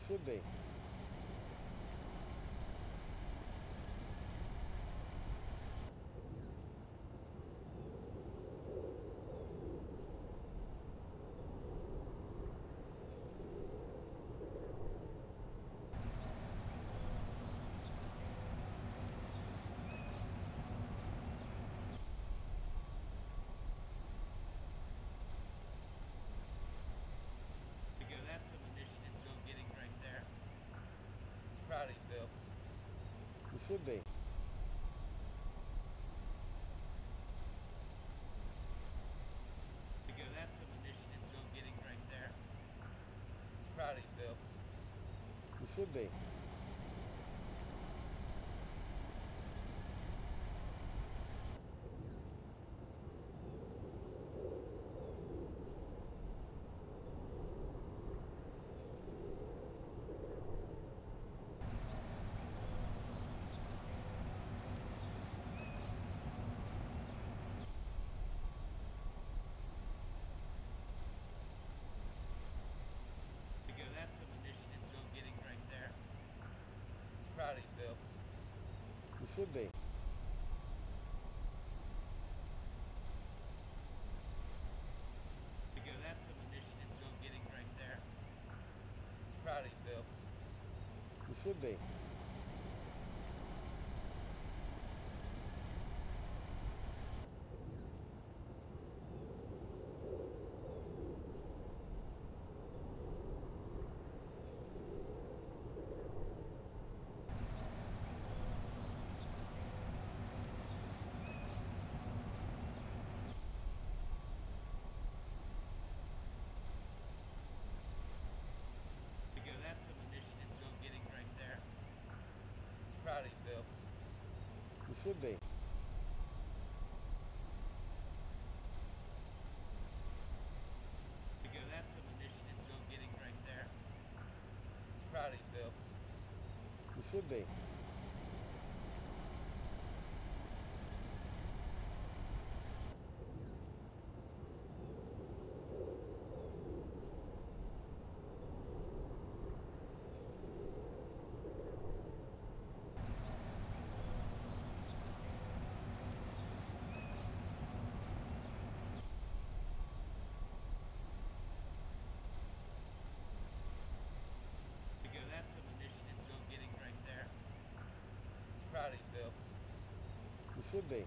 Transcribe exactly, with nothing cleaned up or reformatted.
should be. Go. That's some initiative go getting right there. Proud of you, Bill. You should be. Go. That's some initiative go getting right there. Proud of you, Bill. You should be. Go. That's some initiative go getting right there. Proud of you, Bill. You should be. Go. That's some initiative go getting right there. Proud of you, Bill. You should be. Go. That's some initiative go getting right there. Proud of you, Bill. You should be. Go. That's some initiative go getting right there. Proud of you, Bill. You should be. Go. That's some initiative go getting right there. Proud of you, Bill. You should be.